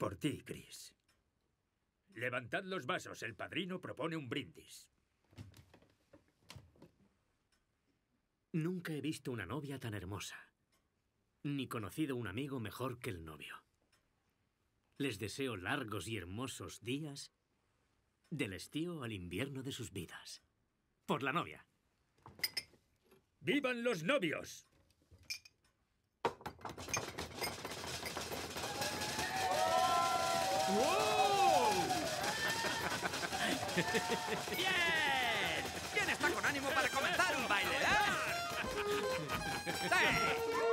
Por ti, Chris. Levantad los vasos. El padrino propone un brindis. Nunca he visto una novia tan hermosa, ni conocido un amigo mejor que el novio. Les deseo largos y hermosos días del estío al invierno de sus vidas. Por la novia. ¡Vivan los novios! ¡Wow! ¡Bien! ¿Quién está con ánimo para comenzar un baile, eh? ¡Sí!